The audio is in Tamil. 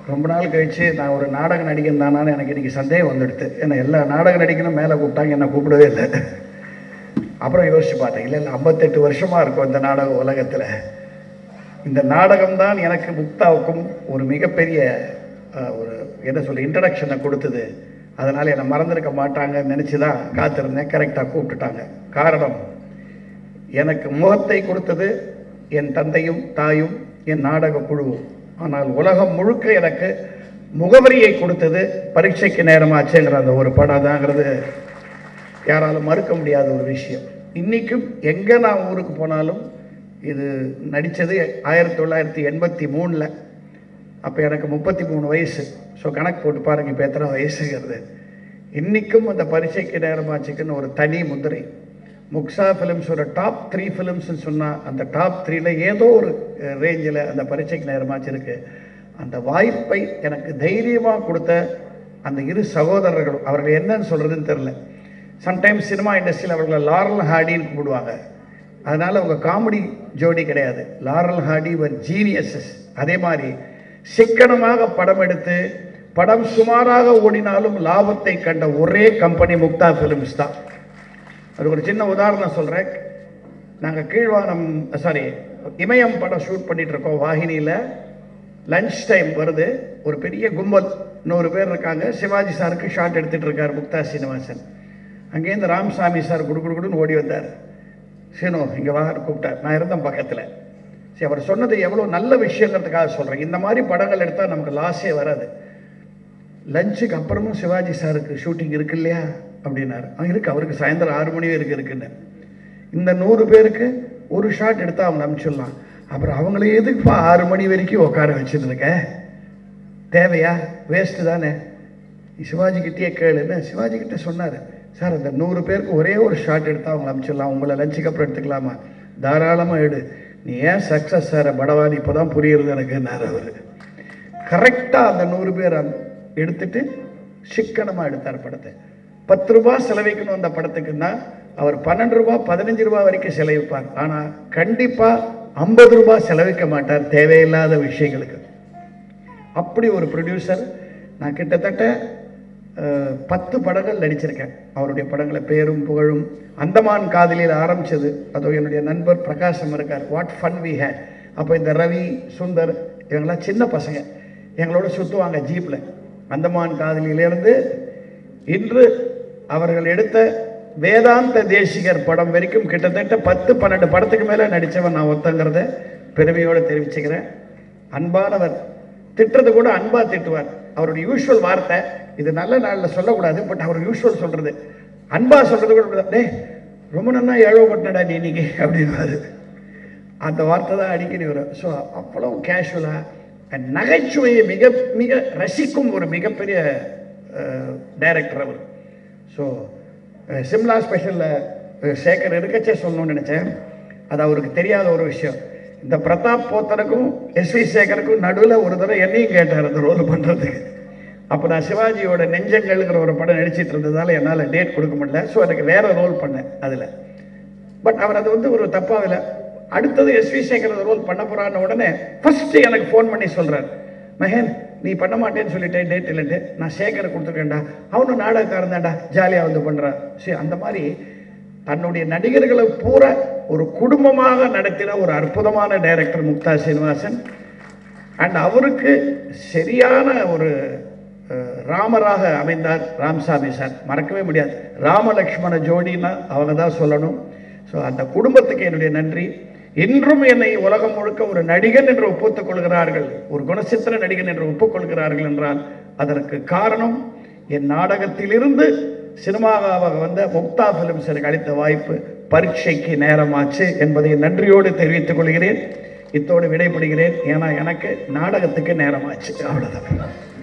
ரொம்ப நாள் கழித்து நான் ஒரு நாடக நடிகன் தானான்னு எனக்கு இன்றைக்கி சந்தேகம் வந்துடுது. ஏன்னா எல்லா நாடக நடிகனும் மேலே கூப்பிட்டாங்க, என்னை கூப்பிடவே இல்லை. அப்புறம் யோசிச்சு பார்த்தேன், இல்லை 58 வருஷமாக இருக்கும் இந்த நாடக உலகத்தில். இந்த நாடகம்தான் எனக்கு முக்தாவுக்கும் ஒரு மிகப்பெரிய ஒரு என்ன சொல்ல இன்ட்ரடக்ஷனை கொடுத்தது. அதனால் என்னை மறந்துருக்க மாட்டாங்கன்னு நினச்சி தான் காத்திருந்தேன். கரெக்டாக கூப்பிட்டுட்டாங்க. காரணம், எனக்கு முகத்தை கொடுத்தது என் தந்தையும் தாயும் என் நாடக குழுவும். ஆனால் உலகம் முழுக்க எனக்கு முகவரியை கொடுத்தது பரீட்சைக்கு நேரமாச்சுங்கிற அந்த ஒரு படம் தாங்கிறது யாராலும் மறுக்க முடியாத ஒரு விஷயம். இன்றைக்கும் எங்கே நான் ஊருக்கு போனாலும், இது நடித்தது 1983. அப்போ எனக்கு 33 வயசு. ஸோ கணக்கு போட்டு பாருங்கள் இப்போ எத்தனை வயசுங்கிறது. இன்றைக்கும் அந்த பரீட்சைக்கு நேரமாச்சுக்குன்னு ஒரு தனி முதிரை. முக்ஸா ஃபிலிம்ஸ் ஒரு டாப் 3 ஃபிலிம்ஸ்ன்னு சொன்னால் அந்த டாப் 3ல ஏதோ ஒரு ரேஞ்சில் அந்த பரீட்சைக்கு நேரமாச்சு இருக்குது. அந்த வாய்ப்பை எனக்கு தைரியமாக கொடுத்த அந்த இரு சகோதரர்கள், அவர்கள் என்னன்னு சொல்கிறதுன்னு தெரில. சம்டைம்ஸ் சினிமா இண்டஸ்ட்ரியில் அவர்களை லாரல் ஹார்டின்னு கூப்பிடுவாங்க. அதனால் அவங்க காமெடி ஜோடி கிடையாது. Laurel Hardy were geniuses. அதே மாதிரி சிக்கனமாக படம் எடுத்து படம் சுமாராக ஓடினாலும் லாபத்தை கண்ட ஒரே கம்பெனி முக்தா ஃபிலிம்ஸ் தான். அது ஒரு சின்ன உதாரணம் சொல்கிறேன். நாங்கள் கீழ்வானம் இமயம் படம் ஷூட் பண்ணிகிட்ருக்கோம். வாகினியில் லன்ச் டைம் வருது. ஒரு பெரிய கும்பல் 100 பேர் இருக்காங்க. சிவாஜி சாருக்கு ஷாட் எடுத்துகிட்டு இருக்கார் முக்தா சீனிவாசன். அங்கேருந்து ராமசாமி சார் குடுக்குன்னு ஓடி வந்தார். சீனோ இங்கே வாங்க கூப்பிட்டார். நான் இருந்தேன் பக்கத்தில். சரி, அவர் சொன்னது எவ்வளோ நல்ல விஷயங்கிறதுக்காக சொல்கிறேன். இந்த மாதிரி படங்கள் எடுத்தால் நமக்கு லாஸே வராது. லஞ்சுக்கு அப்புறமும் சிவாஜி சாருக்கு ஷூட்டிங் இருக்கு இல்லையா அப்படின்னாரு. இருக்குது, அவருக்கு சாயந்தரம் 6 மணி வரைக்கும் இருக்குன்னு. இந்த 100 பேருக்கு ஒரு ஷாட் எடுத்தால் அவங்க அனுப்பிச்சிடலாம். அப்புறம் அவங்கள எதுக்குப்பா 6 மணி வரைக்கும் உட்கார வச்சுட்டு இருக்க? தேவையா? வேஸ்ட்டு தானே. சிவாஜி கிட்டே கேளுன்னு சிவாஜி கிட்டே சொன்னார். சார், அந்த 100 பேருக்கு ஒரே ஒரு ஷாட் எடுத்தால் அவங்களை அனுப்பிச்சிடலாம். உங்களை லஞ்சுக்கு அப்புறம் எடுத்துக்கலாமா? தாராளமாக எடு. நீ ஏன் சக்ஸஸ் சார் படவானி இப்போ தான் புரியுறது எனக்குன்னார் அவர். கரெக்டாக அந்த 100 பேர் எடுத்துட்டு சிக்கனமாக எடுத்தார் படத்தை. 10 ரூபாய் செலவிக்கணும் அந்த படத்துக்குன்னா அவர் 12 ரூபாய் 15 ரூபாய் வரைக்கும் செலவிப்பார். ஆனால் கண்டிப்பாக 50 ரூபாய் செலவிக்க மாட்டார் தேவையில்லாத விஷயங்களுக்கு. அப்படி ஒரு ப்ரொடியூசர். நான் கிட்டத்தட்ட 10 படங்கள் நடிச்சிருக்கேன். அவருடைய படங்களை பேரும் புகழும். அந்தமான் காதலில் ஆரம்பித்தது. அதோ என்னுடைய நண்பர் பிரகாசம் இருக்கார். What fun we had. அப்போ இந்த ரவி, சுந்தர் இவங்களாம் சின்ன பசங்க எங்களோட சுற்றுவாங்க ஜீப்பில். அந்தமான் காதலியிலேருந்து இன்று அவர்கள் எடுத்த வேதாந்த தேசிகர் படம் வரைக்கும் கிட்டத்தட்ட 10-12 படத்துக்கு மேலே நடித்தவன் நான் ஒருத்தங்கிறத பெருமையோடு தெரிவிச்சுக்கிறேன். அன்பானவர். திட்டுறது கூட அன்பாக திட்டுவார். அவருடைய யூஷுவல் வார்த்தை, இது நல்ல நாளில் சொல்லக்கூடாது, பட் அவர் யூஷுவல் சொல்கிறது அன்பா சொல்கிறது கூட, டே ரொம்ப நல்லா ஏழவப்பட்டடா நீ இன்னைக்கு அப்படின்வாரு. அந்த வார்த்தை தான் அடிக்கடி வரும். ஸோ அவ்வளோ கேஷுவலாக நகைச்சுவையை மிக மிக ரசிக்கும் ஒரு மிகப்பெரிய டைரக்டர் அவர். ஸோ சிம்லா ஸ்பெஷலில் சேகர் இருக்கச்சே சொல்லணும்னு நினச்சேன். அது அவருக்கு தெரியாத ஒரு விஷயம். இந்த பிரதாப் போத்தனுக்கும் எஸ்வி சேகருக்கும் நடுவில் ஒரு தடவை என்னையும் கேட்டார் அந்த ரோல் பண்ணுறதுக்கு. அப்போ நான் சிவாஜியோட நெஞ்சங்கள்ங்கிற ஒரு படம் நடிச்சிட்டு இருந்ததால் என்னால் டேட் கொடுக்க முடியல. ஸோ எனக்கு வேறு ரோல் பண்ணேன் அதில். பட் அவர் அது ஒரு தப்பாக இல்லை. அடுத்தது எஸ்வி சேகர் ரோல் பண்ண போகிறான்னு உடனே ஃபஸ்ட்டு எனக்கு ஃபோன் பண்ணி சொல்கிறார், மகேன் நீ பண்ண மாட்டேன்னு சொல்லிட்டேன், டேட் இல்லைட்டு. நான் சேகரை கொடுத்துருக்கேன்டா, அவனும் நாடகக்காரன் தான்டா, ஜாலியாக பண்ணுறான். சரி, அந்த மாதிரி தன்னுடைய நடிகர்களை பூரா ஒரு குடும்பமாக நடத்தின ஒரு அற்புதமான டைரக்டர் முக்தா சீனிவாசன். அண்ட் அவருக்கு சரியான ஒரு ராமராக அமைந்தார் ராமசாமி சார். மறக்கவே முடியாது. ராமலக்ஷ்மண ஜோடின்னா அவங்க தான் சொல்லணும். ஸோ அந்த குடும்பத்துக்கு என்னுடைய நன்றி. இன்றும் என்னை உலகம் முழுக்க ஒரு நடிகன் என்று ஒப்புத்துக் கொள்கிறார்கள், ஒரு குணச்சித்திர நடிகன் என்று ஒப்புக்கொள்கிறார்கள் என்றால் அதற்கு காரணம் என் நாடகத்திலிருந்து சினிமாவாக வந்த முக்தா ஃபிலிம்ஸ் எனக்கு அளித்த வாய்ப்பு. பரீட்சைக்கு நேரமாச்சு என்பதை நன்றியோடு தெரிவித்துக் கொள்கிறேன். இத்தோடு விடைபெறுகிறேன். ஏன்னா எனக்கு நாடகத்துக்கு நேரமாச்சு. அவ்வளோதான்.